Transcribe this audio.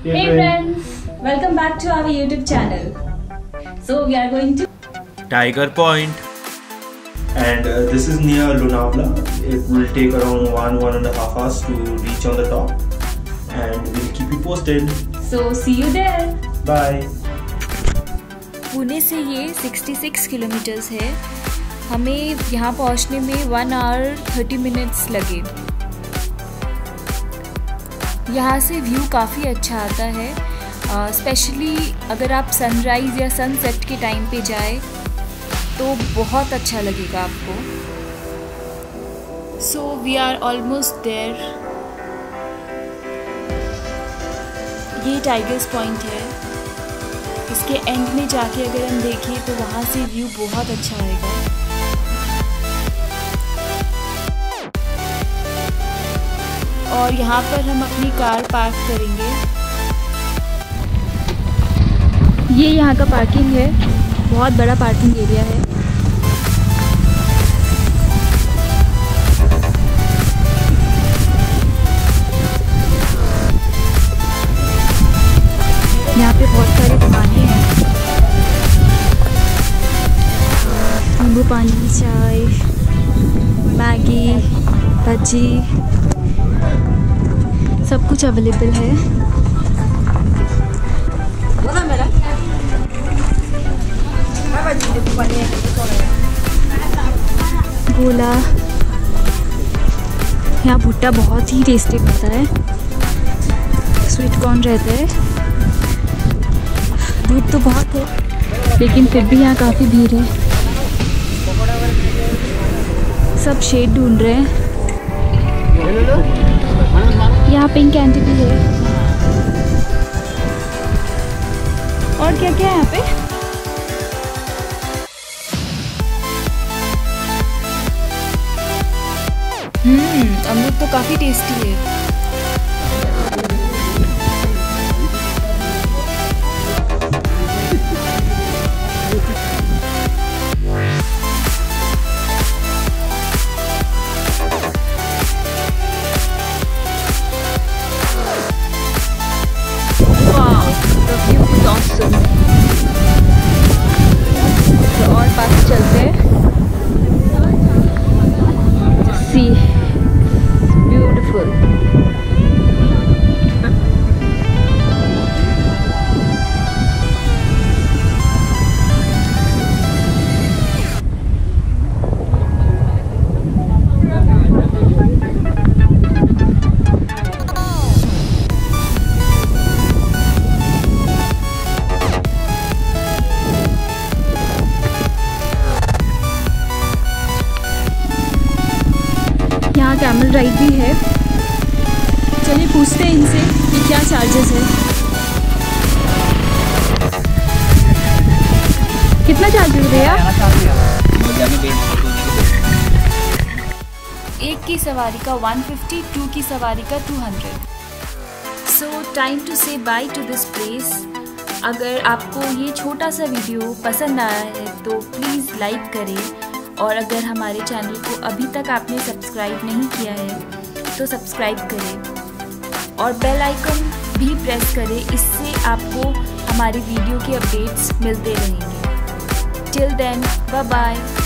Hey friends, welcome back to our YouTube channel. So we are going to Tiger Point, and this is near Lonavala. It will take around 1.5 hours to reach on the top, and we'll keep you posted. So see you there. Bye. Pune से ये 66 kilometres है। हमें यहाँ पहुँचने में 1 our 30 minutes लगे। यहाँ से व्यू काफ़ी अच्छा आता है, स्पेशली अगर आप सनराइज़ या सनसेट के टाइम पे जाए तो बहुत अच्छा लगेगा आपको। So we are almost there. ये टाइगर्स पॉइंट है। इसके एंड में जाके अगर हम देखें तो वहाँ से व्यू बहुत अच्छा आएगा। और यहाँ पर हम अपनी कार पार्क करेंगे। ये यहाँ का पार्किंग है, बहुत बड़ा पार्किंग एरिया है। यहाँ पे बहुत सारी दुकानें हैं, नींबू पानी, चाय, मैगी, भजी, सब कुछ अवेलेबल है। गोला, यहाँ भुट्टा बहुत ही टेस्टी बनता है। स्वीट कॉर्न रहता है। धूप तो बहुत है, लेकिन फिर भी यहाँ काफ़ी भीड़ है। सब शेड ढूंढ रहे हैं। यहाँ पिंक कैंडी भी है। और क्या क्या है यहाँ पे? अमरूद तो काफ़ी टेस्टी है। और पास चलते हैं। See beautiful. यहाँ कैमल राइड भी है। चलिए पूछते हैं इनसे कि क्या चार्जेस है। कितना चार्जेस भैया? एक की सवारी का 150, 2 की सवारी का 200। So time to say bye to this place. अगर आपको ये छोटा सा वीडियो पसंद आया है तो प्लीज़ लाइक करें, और अगर हमारे चैनल को अभी तक आपने सब्सक्राइब नहीं किया है तो सब्सक्राइब करें और बेल आइकन भी प्रेस करें। इससे आपको हमारी वीडियो के अपडेट्स मिलते रहेंगे। Till then, bye bye.